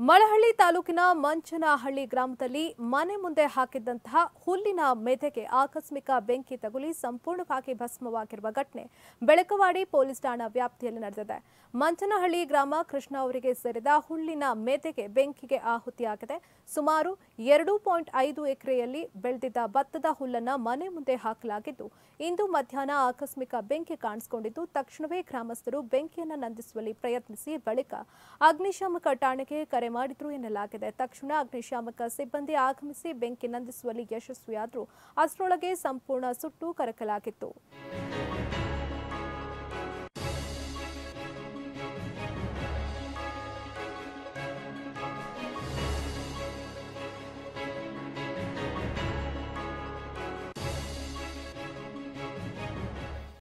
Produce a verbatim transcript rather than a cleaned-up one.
ಮಳಹಳ್ಳಿ ತಾಲೂಕಿನ ಮಂಚನಹಳ್ಳಿ ಗ್ರಾಮದಲ್ಲಿ ಮನೆ ಮುಂದೆ ಹಾಕಿದ್ದಂತಹ ಹುಲ್ಲಿನ ಮೆದೆಗೆ ಆಕಸ್ಮಿಕ ಬೆಂಕಿ ತಗುಲಿ ಸಂಪೂರ್ಣವಾಗಿ ಭಸ್ಮವಾಗಿರುವ ಘಟನೆ ಬೆಳಕವಾಡಿ ಪೊಲೀಸ್ ಠಾಣಾ ವ್ಯಾಪ್ತಿಯಲ್ಲಿ ನಡೆದಿದೆ. ಮಂಚನಹಳ್ಳಿ ಗ್ರಾಮ ಕೃಷ್ಣ ಅವರಿಗೆ ಸೇರಿದ ಹುಲ್ಲಿನ ಮೆದೆಗೆ ಬೆಂಕಿಗೆ ಆಹುತಿಯಾಗಿದೆ. ಸುಮಾರು ಎರಡು ಪಾಯಿಂಟ್ ಐದು ಎಕರೆಯಲ್ಲಿ ಬೆಳೆದಿದ್ದ ಭತ್ತದ ಹುಲ್ಲನ್ನು ಮನೆ ಮುಂದೆ ಹಾಕಲಾಗಿದ್ದು, ಇಂದು ಮಧ್ಯಾಹ್ನ ಆಕಸ್ಮಿಕ ಬೆಂಕಿ ಕಾಣಿಸಿಕೊಂಡಿದ್ದು, ತಕ್ಷಣವೇ ಗ್ರಾಮಸ್ಥರು ಬೆಂಕಿಯನ್ನು ನಂದಿಸುವಲ್ಲಿ ಪ್ರಯತ್ನಿಸಿ ಬಳಿಕ ಅಗ್ನಿಶಾಮಕ ಠಾಣೆಗೆ ಕರೆ ಮಾಡಿದ್ರು ಎನ್ನಲಾಗಿದೆ. ತಕ್ಷಣ ಅಗ್ನಿಶಾಮಕ ಸಿಬ್ಬಂದಿ ಆಗಮಿಸಿ ಬೆಂಕಿ ನಂದಿಸುವಲ್ಲಿ ಯಶಸ್ವಿಯಾದರು. ಅಷ್ಟರೊಳಗೆ ಸಂಪೂರ್ಣ ಸುಟ್ಟು ಕರಕಲಾಗಿತ್ತು.